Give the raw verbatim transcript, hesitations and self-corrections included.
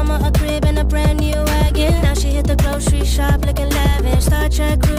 mama a crib and a brand new wagon. Now she hit the grocery shop looking lavish. Star Trek